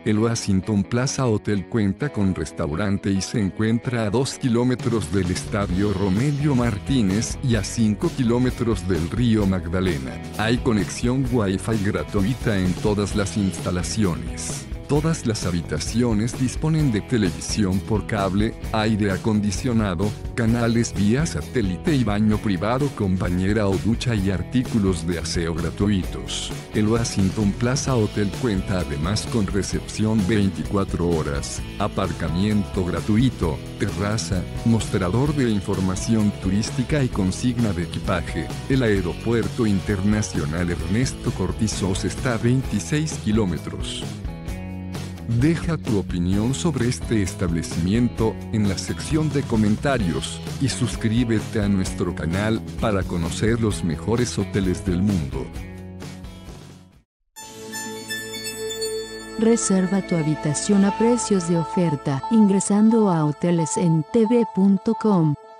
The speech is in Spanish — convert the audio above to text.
El Washington Plaza Hotel cuenta con restaurante y se encuentra a 2 kilómetros del Estadio Romelio Martínez y a 5 kilómetros del río Magdalena. Hay conexión Wi-Fi gratuita en todas las instalaciones. Todas las habitaciones disponen de televisión por cable, aire acondicionado, canales vía satélite y baño privado con bañera o ducha y artículos de aseo gratuitos. El Washington Plaza Hotel cuenta además con recepción 24 horas, aparcamiento gratuito, terraza, mostrador de información turística y consigna de equipaje. El Aeropuerto Internacional Ernesto Cortizos está a 26 kilómetros. Deja tu opinión sobre este establecimiento en la sección de comentarios y suscríbete a nuestro canal para conocer los mejores hoteles del mundo. Reserva tu habitación a precios de oferta ingresando a hotelesentv.com.